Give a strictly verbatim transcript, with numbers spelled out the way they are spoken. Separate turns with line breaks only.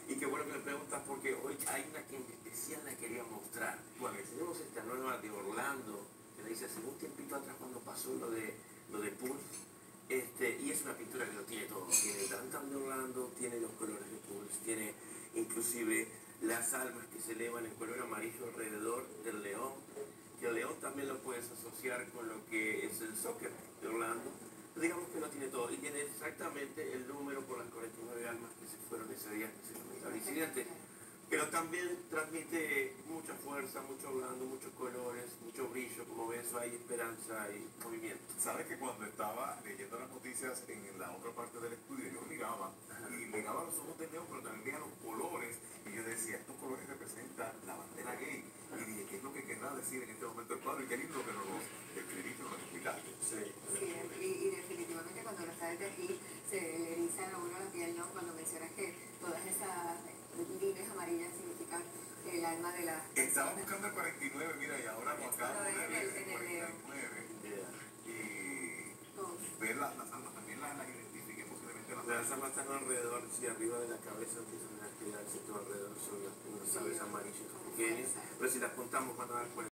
Y qué bueno que me preguntas porque hoy hay una que en especial la quería mostrar. Bueno, tenemos esta nueva de Orlando, que la hice hace un tiempito atrás cuando pasó lo de, lo de Pulse. Este, y es una pintura que lo tiene todo. Tiene el downtown de Orlando, tiene los colores de Pulse, tiene inclusive las almas que se elevan en color amarillo alrededor del león. Que el león también lo puedes asociar con lo que es el soccer de Orlando. Digamos que lo tiene todo y tiene exactamente el número por las cuarenta y nueve almas que se fueron ese día que se cometió el incidente. Pero también transmite mucha fuerza, mucho Orlando, muchos colores, mucho brillo, como ves, hay esperanza y movimiento.
Sabes que cuando estaba leyendo las noticias en la otra parte del estudio, yo miraba y miraba los ojos de león, pero también veía los colores y yo decía, estos colores representan la bandera gay. Y dije, ¿qué es lo que querrá decir en este momento el cuadro? Y qué lindo que nos lo escribiste, nos lo explicaste.
Sí.
Sí, y, y definitivamente cuando lo sabes de aquí se le eriza a uno la piel, ¿no? Cuando mencionas que todas esas líneas amarillas significan el alma de la...
Estaba buscando el cuarenta y nueve, mira, y ahora lo acabo de ver el cuarenta y nueve. Y ver las, las almas, también las, las identifiqué posiblemente las,
las almas están alrededor, sí, arriba de la cabeza empiezan a quedarse todo alrededor, son las, unas aves amarillas pequeñas, pero si las contamos van a dar cuenta.